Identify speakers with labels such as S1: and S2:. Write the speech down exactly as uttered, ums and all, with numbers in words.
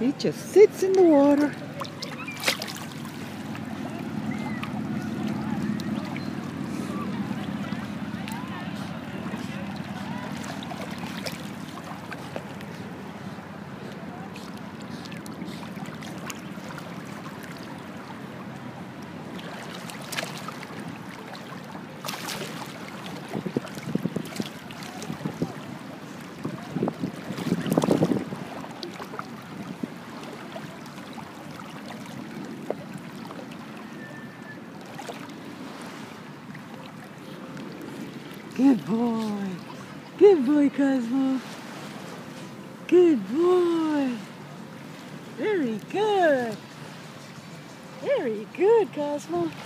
S1: He just sits in the water. Good boy. Good boy, Cosmo. Good boy. Very good. Very good, Cosmo.